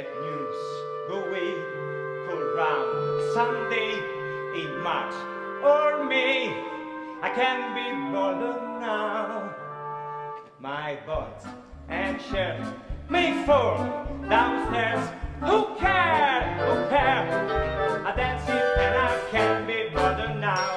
bad news going around. Someday in March or May, I can be bothered now. My butt and shirt may fall downstairs. Who cares? Who cares? I dance it and I can be bothered now.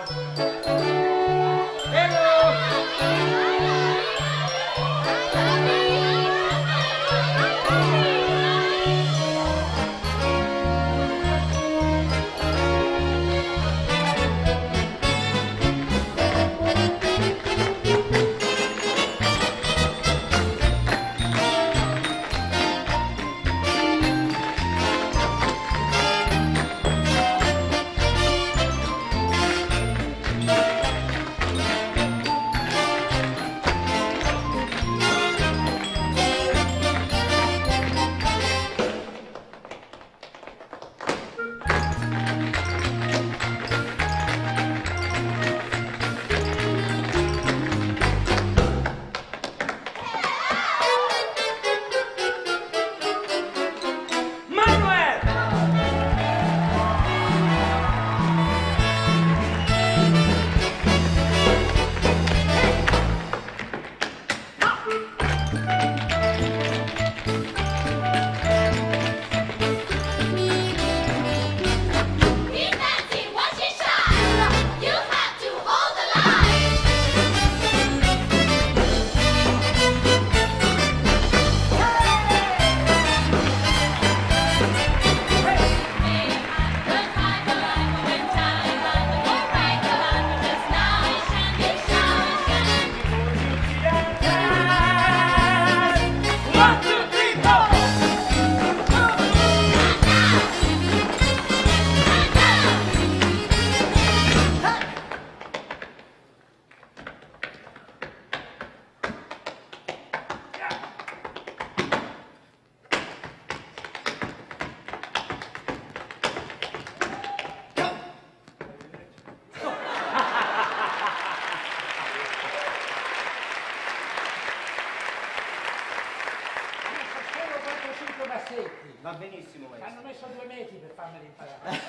Va benissimo, maestro. Hanno messo 2 metri per farmeli imparare.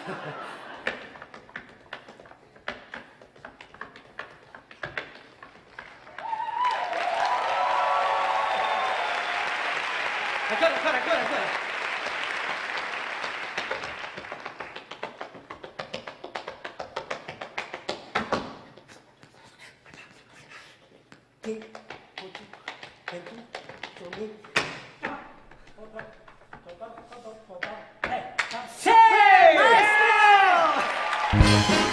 Ancora. Sì! Maestro!